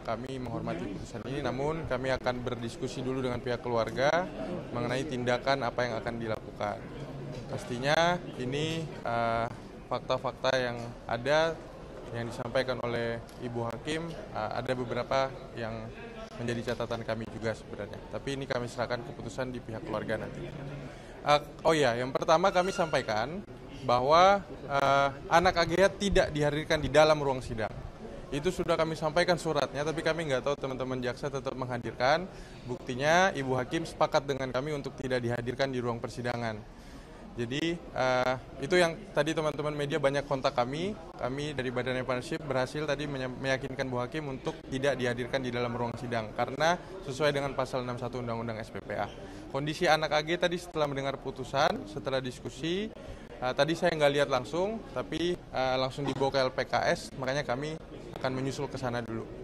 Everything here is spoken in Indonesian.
kami menghormati putusan ini, namun kami akan berdiskusi dulu dengan pihak keluarga mengenai tindakan apa yang akan dilakukan. Pastinya ini fakta-fakta yang ada yang disampaikan oleh Ibu Hakim, ada beberapa yang menjadi catatan kami juga sebenarnya. Tapi ini kami serahkan keputusan di pihak keluarga nanti. Yang pertama kami sampaikan bahwa anak AGH tidak dihadirkan di dalam ruang sidang. Itu sudah kami sampaikan suratnya, tapi kami nggak tahu teman-teman jaksa tetap menghadirkan. Buktinya Ibu Hakim sepakat dengan kami untuk tidak dihadirkan di ruang persidangan. Jadi itu yang tadi teman-teman media banyak kontak kami dari Badan Partnership berhasil tadi meyakinkan Bu Hakim untuk tidak dihadirkan di dalam ruang sidang karena sesuai dengan pasal 61 Undang-Undang SPPA. Kondisi anak AG tadi setelah mendengar putusan, setelah diskusi, tadi saya nggak lihat langsung, tapi langsung dibawa ke LPKS, makanya kami akan menyusul ke sana dulu.